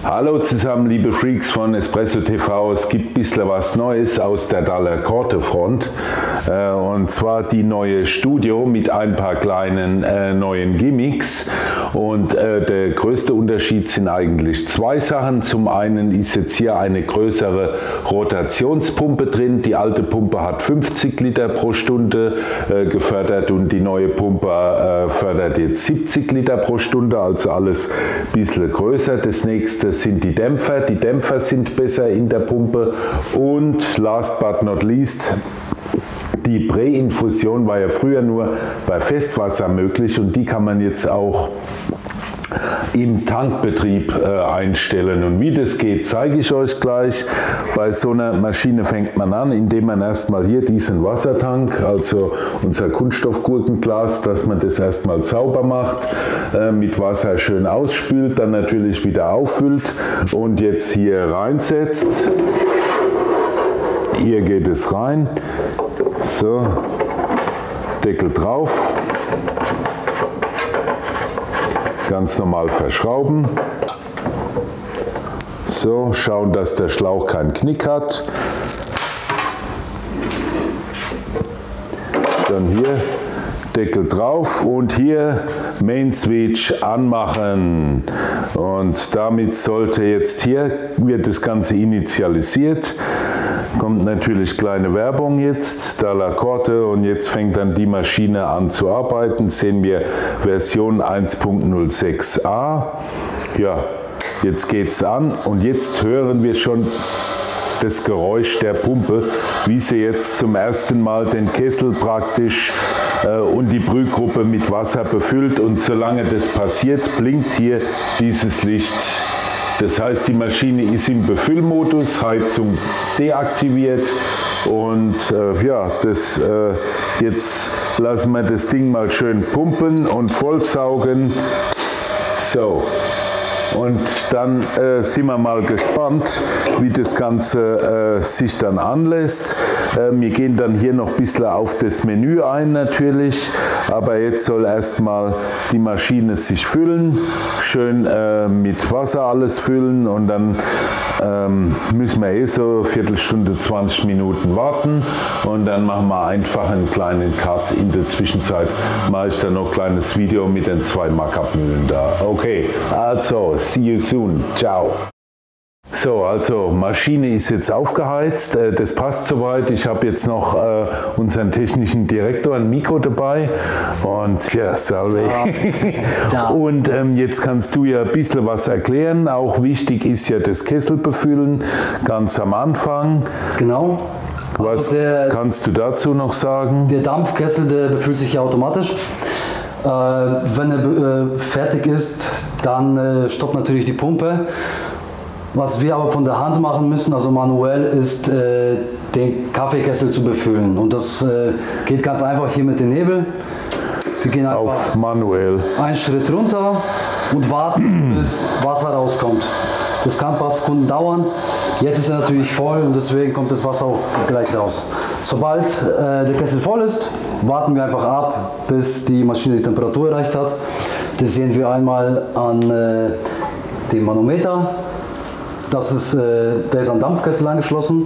Hallo zusammen, liebe Freaks von Espresso TV. Es gibt ein bisschen was Neues aus der Dalla Corte Front. Und zwar die neue Studio mit ein paar kleinen neuen Gimmicks. Und der größte Unterschied sind eigentlich zwei Sachen. Zum einen ist jetzt hier eine größere Rotationspumpe drin. Die alte Pumpe hat 50 Liter pro Stunde gefördert und die neue Pumpe fördert jetzt 70 Liter pro Stunde, also alles ein bisschen größer. Das nächste sind die Dämpfer. Die Dämpfer sind besser in der Pumpe und last but not least, die Präinfusion war ja früher nur bei Festwasser möglich und die kann man jetzt auch im Tankbetrieb einstellen. Und wie das geht, zeige ich euch gleich. Bei so einer Maschine fängt man an, indem man erstmal hier diesen Wassertank, also unser Kunststoffgurkenglas, dass man das erstmal sauber macht, mit Wasser schön ausspült, dann natürlich wieder auffüllt und jetzt hier reinsetzt. Hier geht es rein. So, Deckel drauf. Ganz normal verschrauben. So, schauen, dass der Schlauch keinen Knick hat. Dann hier Deckel drauf und hier Main Switch anmachen. Und damit sollte jetzt hier, wird das Ganze initialisiert. Kommt natürlich kleine Werbung jetzt, Dalla Corte, und jetzt fängt dann die Maschine an zu arbeiten. Sehen wir Version 1.06a. Ja, jetzt geht's an und jetzt hören wir schon das Geräusch der Pumpe, wie sie jetzt zum ersten Mal den Kessel praktisch und die Brühgruppe mit Wasser befüllt, und solange das passiert, blinkt hier dieses Licht. Das heißt, die Maschine ist im Befüllmodus, Heizung deaktiviert und ja, jetzt lassen wir das Ding mal schön pumpen und vollsaugen. So. Und dann sind wir mal gespannt, wie das Ganze sich dann anlässt. Wir gehen dann hier noch ein bisschen auf das Menü ein natürlich, aber jetzt soll erstmal die Maschine sich füllen, schön mit Wasser alles füllen, und dann müssen wir so eine Viertelstunde, 20 Minuten warten und dann machen wir einfach einen kleinen Cut. In der Zwischenzeit mache ich dann noch ein kleines Video mit den zwei Markup-Mühlen da. Okay, also see you soon. Ciao. So, also Maschine ist jetzt aufgeheizt, das passt soweit. Ich habe jetzt noch unseren technischen Direktor, Nico, dabei, und ja, salve. Ja. Und jetzt kannst du ja ein bisschen was erklären. Auch wichtig ist ja das Kesselbefüllen ganz am Anfang. Genau. Was kannst du dazu noch sagen? Der Dampfkessel, der befüllt sich ja automatisch. Wenn er fertig ist, dann stoppt natürlich die Pumpe. Was wir aber von der Hand machen müssen, also manuell, ist den Kaffeekessel zu befüllen. Und das geht ganz einfach hier mit dem Nebel. Wir gehen einfach auf manuell einen Schritt runter und warten, bis Wasser rauskommt. Das kann ein paar Sekunden dauern. Jetzt ist er natürlich voll und deswegen kommt das Wasser auch gleich raus. Sobald der Kessel voll ist, warten wir einfach ab, bis die Maschine die Temperatur erreicht hat. Das sehen wir einmal an dem Manometer. Der ist am Dampfkessel angeschlossen,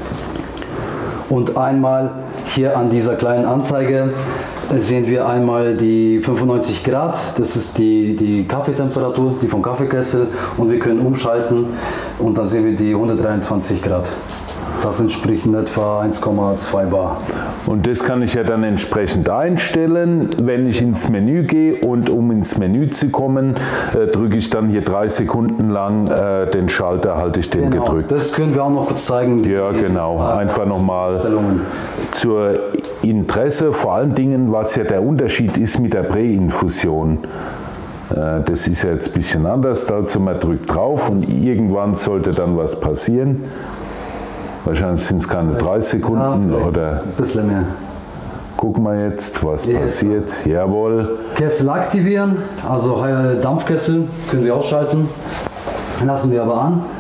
und einmal hier an dieser kleinen Anzeige sehen wir einmal die 95 Grad, das ist die Kaffeetemperatur, die vom Kaffeekessel, und wir können umschalten und dann sehen wir die 123 Grad. Das entspricht in etwa 1,2 Bar. Und das kann ich ja dann entsprechend einstellen, wenn ich ins Menü gehe, und um ins Menü zu kommen, drücke ich dann hier 3 Sekunden lang den Schalter, halte ich den gedrückt. Das können wir auch noch kurz zeigen. Ja, genau. Einfach nochmal zur Interesse, vor allen Dingen, was ja der Unterschied ist mit der Präinfusion. Das ist ja jetzt ein bisschen anders, also man drückt drauf und irgendwann sollte dann was passieren. Wahrscheinlich sind es keine 3 Sekunden, ja, oder ein bisschen mehr. Gucken wir jetzt, was passiert. Jawohl. Kessel aktivieren, also Dampfkessel können wir ausschalten. Lassen wir aber an.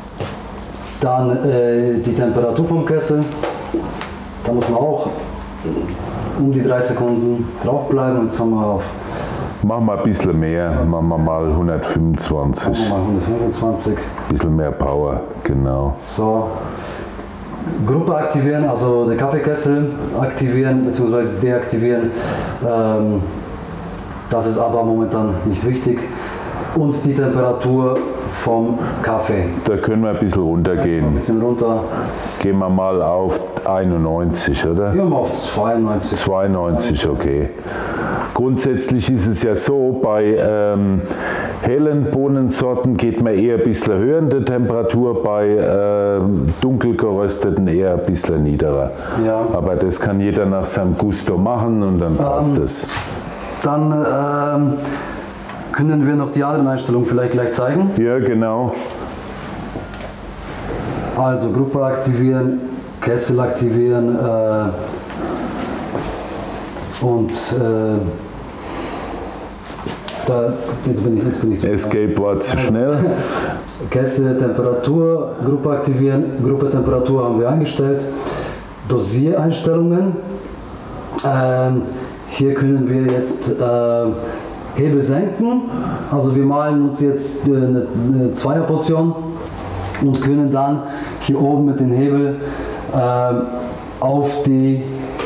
Dann die Temperatur vom Kessel. Da muss man auch um die 3 Sekunden draufbleiben. Jetzt haben wir auf Machen wir ein bisschen mehr, machen wir mal 125. Machen wir mal 125. Ein bisschen mehr Power, genau. So. Gruppe aktivieren, also den Kaffeekessel aktivieren bzw. deaktivieren. Das ist aber momentan nicht wichtig. Und die Temperatur vom Kaffee. Da können wir ein bisschen runtergehen. Ein bisschen runter. Gehen wir mal auf 91, oder? Ja, mal auf 92. 92, okay. Grundsätzlich ist es ja so, bei hellen Bohnensorten geht man eher ein bisschen höher in der Temperatur, bei dunkel gerösteten eher ein bisschen niedriger. Ja. Aber das kann jeder nach seinem Gusto machen und dann passt es. Dann können wir noch die anderen Einstellungen vielleicht gleich zeigen. Ja, genau. Also Gruppe aktivieren, Kessel aktivieren und jetzt bin ich zu Escape war zu schnell. Kessel, Temperatur, Gruppe aktivieren, Gruppe Temperatur haben wir eingestellt. Dosiereinstellungen. Hier können wir jetzt Hebel senken. Also wir malen uns jetzt eine Zweierportion und können dann hier oben mit dem Hebel auf die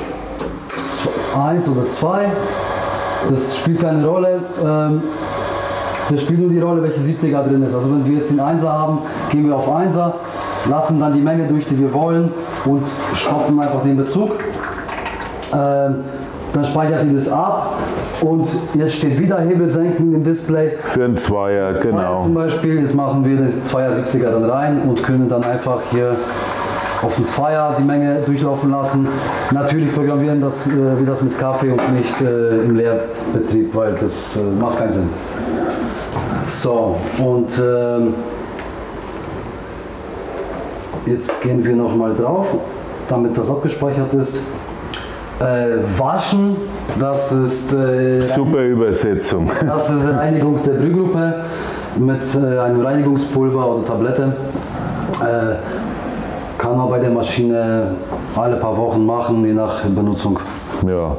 1 oder 2. Das spielt keine Rolle. Das spielt nur die Rolle, welche Siebte da drin ist. Also wenn wir jetzt den 1er haben, gehen wir auf 1er, lassen dann die Menge durch, die wir wollen und stoppen einfach den Bezug. Dann speichert die das ab und jetzt steht wieder Hebel senken im Display. Für einen Zweier, genau. Zum Beispiel, jetzt machen wir das Zweier-Siebträger dann rein und können dann einfach hier auf den Zweier die Menge durchlaufen lassen. Natürlich programmieren das, wie das mit Kaffee und nicht im Leerbetrieb, weil das macht keinen Sinn. So, und jetzt gehen wir nochmal drauf, damit das abgespeichert ist. Waschen, das ist super Übersetzung. Das ist Reinigung der Brühgruppe mit einem Reinigungspulver oder Tablette. Kann man bei der Maschine alle paar Wochen machen, je nach Benutzung. Ja.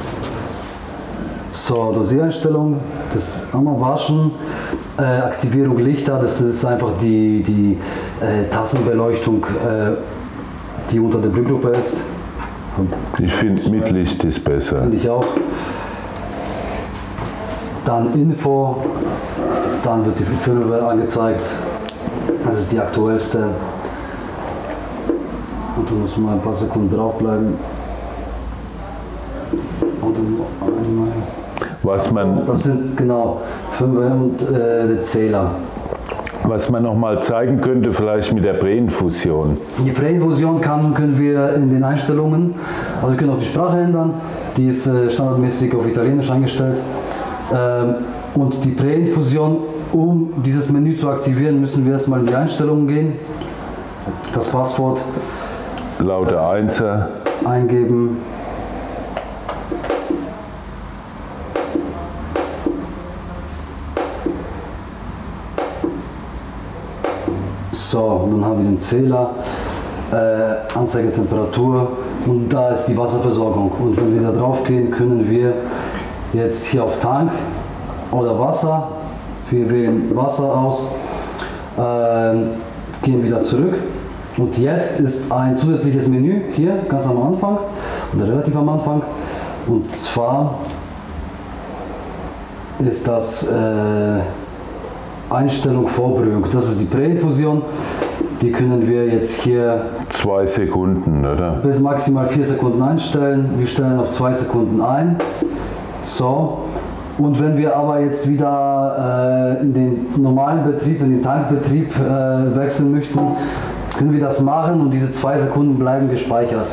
So, Dosiereinstellung, das einmal waschen. Aktivierung Lichter, das ist einfach die Tassenbeleuchtung, die unter der Brühgruppe ist. Ich finde, mit Licht ist besser. Finde ich auch. Dann Info, dann wird die 5 angezeigt. Das ist die aktuellste. Und dann muss man ein paar Sekunden draufbleiben. Und dann einmal. Was man, das sind genau 5 und der Zähler. Was man noch mal zeigen könnte, vielleicht mit der Präinfusion. Die Präinfusion können wir in den Einstellungen, also wir können auch die Sprache ändern, die ist standardmäßig auf Italienisch eingestellt. Und die Präinfusion, um dieses Menü zu aktivieren, müssen wir erstmal in die Einstellungen gehen, das Passwort Lauter 1er eingeben. So, und dann haben wir den Zähler, Anzeigetemperatur und da ist die Wasserversorgung. Und wenn wir da drauf gehen, können wir jetzt hier auf Tank oder Wasser, wir wählen Wasser aus, gehen wieder zurück. Und jetzt ist ein zusätzliches Menü hier ganz am Anfang oder relativ am Anfang. Und zwar ist das Einstellung Vorbrühung. Das ist die Präinfusion. Die können wir jetzt hier 2 Sekunden, oder? Bis maximal 4 Sekunden einstellen. Wir stellen auf 2 Sekunden ein. So. Und wenn wir aber jetzt wieder in den normalen Betrieb, in den Tankbetrieb wechseln möchten, können wir das machen und diese 2 Sekunden bleiben gespeichert.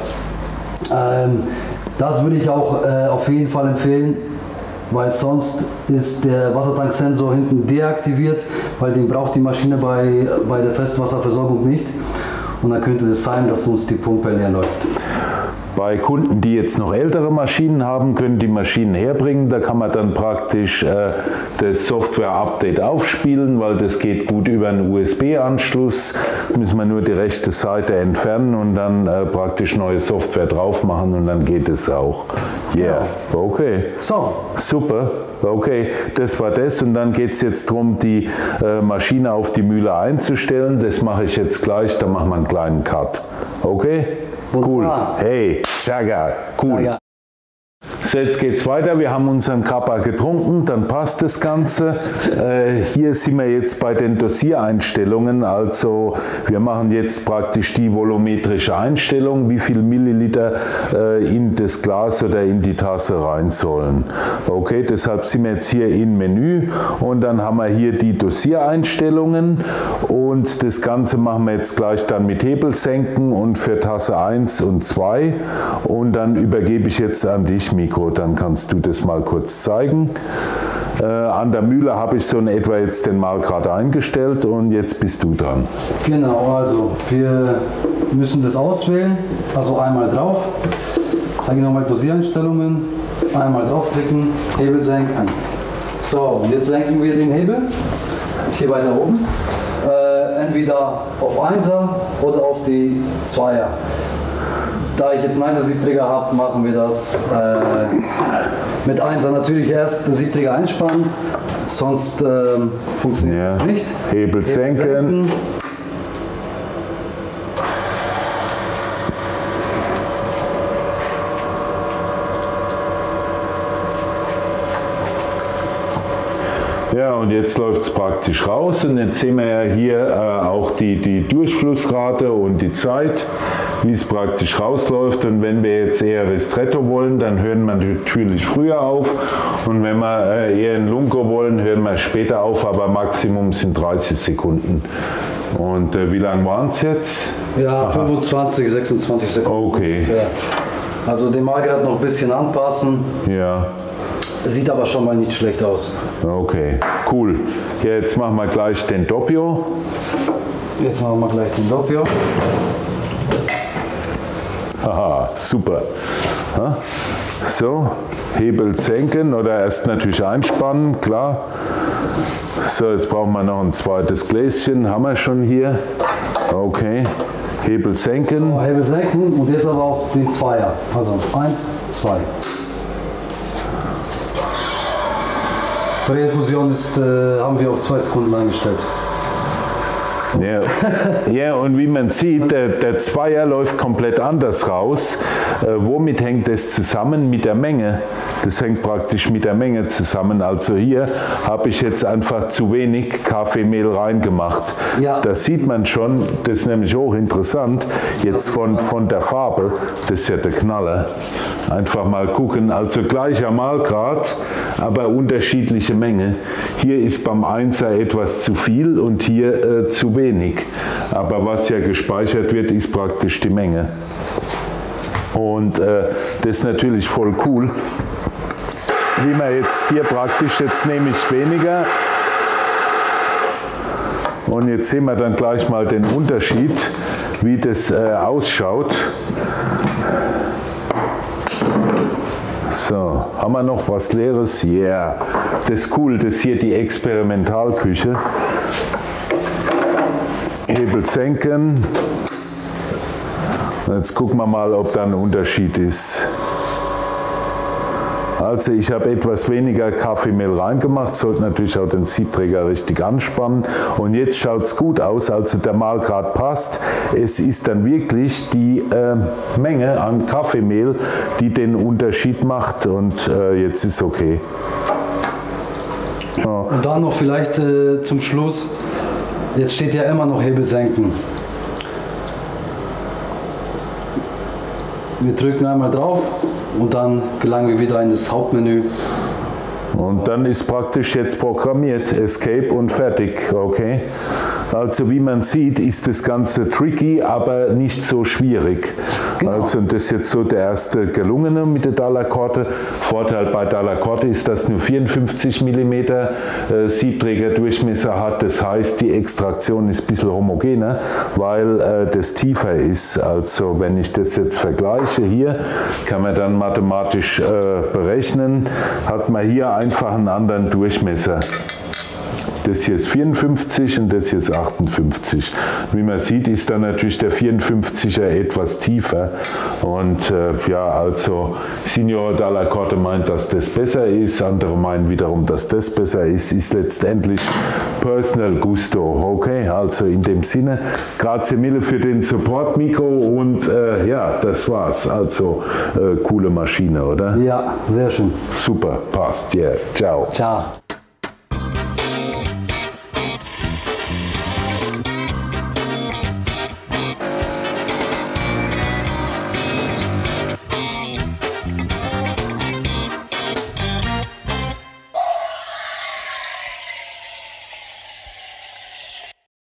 Das würde ich auch auf jeden Fall empfehlen, weil sonst ist der Wassertanksensor hinten deaktiviert, weil den braucht die Maschine bei der Festwasserversorgung nicht. Und dann könnte es sein, dass uns die Pumpe leer läuft. Bei Kunden, die jetzt noch ältere Maschinen haben, können die Maschinen herbringen. Da kann man dann praktisch das Software-Update aufspielen, weil das geht gut über einen USB-Anschluss. Müssen wir nur die rechte Seite entfernen und dann praktisch neue Software drauf machen und dann geht es auch. Yeah, okay. So. Super. Okay, das war das und dann geht es jetzt darum, die Maschine auf die Mühle einzustellen. Das mache ich jetzt gleich, da machen wir einen kleinen Cut. Okay? Cool. Hey, Chaga, cool. Chaga. So, jetzt geht es weiter. Wir haben unseren Kappa getrunken, dann passt das Ganze. Hier sind wir jetzt bei den Dosiereinstellungen. Also wir machen jetzt praktisch die volumetrische Einstellung, wie viel Milliliter in das Glas oder in die Tasse rein sollen. Okay, deshalb sind wir jetzt hier im Menü und dann haben wir hier die Dosiereinstellungen und das Ganze machen wir jetzt gleich dann mit Hebelsenken und für Tasse 1 und 2 und dann übergebe ich jetzt an dich, Mikro, dann kannst du das mal kurz zeigen. An der Mühle habe ich so in etwa jetzt den Mahlgrad eingestellt und jetzt bist du dran. Genau, also wir müssen das auswählen, also einmal drauf, ich zeige nochmal Dosiereinstellungen, einmal draufklicken, Hebel senken. So, und jetzt senken wir den Hebel, hier weiter oben, entweder auf 1er oder auf die 2er. Da ich jetzt einen 1er Siebträger habe, machen wir das mit 1er natürlich erst den Siebträger einspannen, sonst funktioniert das nicht. Hebel senken. Ja, und jetzt läuft es praktisch raus und jetzt sehen wir ja hier auch die Durchflussrate und die Zeit, wie es praktisch rausläuft. Und wenn wir jetzt eher Ristretto wollen, dann hören wir natürlich früher auf und wenn wir eher ein Lungo wollen, hören wir später auf, aber Maximum sind 30 Sekunden. Und wie lange waren es jetzt? Ja, 25, 26 Sekunden. Okay. Ja. Also den Mahlgrad noch ein bisschen anpassen. Ja. Sieht aber schon mal nicht schlecht aus. Okay, cool. Ja, jetzt machen wir gleich den Doppio. Jetzt machen wir gleich den Doppio. Haha, super. Ha? So, Hebel senken oder erst natürlich einspannen, klar. So, jetzt brauchen wir noch ein zweites Gläschen. Haben wir schon hier. Okay, Hebel senken. So, Hebel senken und jetzt aber auch den Zweier. Also 1, 2. Bei der Infusion haben wir auf 2 Sekunden eingestellt. Ja, ja, und wie man sieht, der Zweier läuft komplett anders raus. Womit hängt das zusammen? Mit der Menge. Das hängt praktisch mit der Menge zusammen. Also hier habe ich jetzt einfach zu wenig Kaffeemehl reingemacht. Ja. Das sieht man schon, das ist nämlich hochinteressant, jetzt von der Farbe, das ist ja der Knaller. Einfach mal gucken, also gleicher Mahlgrad, aber unterschiedliche Menge. Hier ist beim 1er etwas zu viel und hier zu wenig. Aber was ja gespeichert wird, ist praktisch die Menge. Und das ist natürlich voll cool. Wie man jetzt hier praktisch, jetzt nehme ich weniger. Und jetzt sehen wir dann gleich mal den Unterschied, wie das ausschaut. So, haben wir noch was Leeres? Ja, yeah. Das ist cool, das ist hier die Experimentalküche. Hebel senken. Jetzt gucken wir mal, ob da ein Unterschied ist. Also ich habe etwas weniger Kaffeemehl reingemacht, sollte natürlich auch den Siebträger richtig anspannen. Und jetzt schaut es gut aus, also der Mahlgrad passt. Es ist dann wirklich die Menge an Kaffeemehl, die den Unterschied macht und jetzt ist okay. Ja. Und dann noch vielleicht zum Schluss, jetzt steht ja immer noch Hebel senken. Wir drücken einmal drauf und dann gelangen wir wieder in das Hauptmenü. Und dann ist praktisch jetzt programmiert, Escape und fertig, okay? Also wie man sieht, ist das Ganze tricky, aber nicht so schwierig. Genau. Also und das ist jetzt so der erste gelungene mit der Dalla Corte. Vorteil bei Dalla Corte ist, dass nur 54 mm Siebträgerdurchmesser hat. Das heißt, die Extraktion ist ein bisschen homogener, weil das tiefer ist. Also wenn ich das jetzt vergleiche, hier kann man dann mathematisch berechnen, hat man hier einfach einen anderen Durchmesser. Das hier ist 54 und das hier ist 58. Wie man sieht, ist dann natürlich der 54er etwas tiefer. Und ja, also Signor Dalla Corte meint, dass das besser ist. Andere meinen wiederum, dass das besser ist. Ist letztendlich Personal Gusto. Okay, also in dem Sinne, grazie mille für den Support, Miko. Und ja, das war's. Also coole Maschine, oder? Ja, sehr schön. Super, passt. Yeah, ciao. Ciao.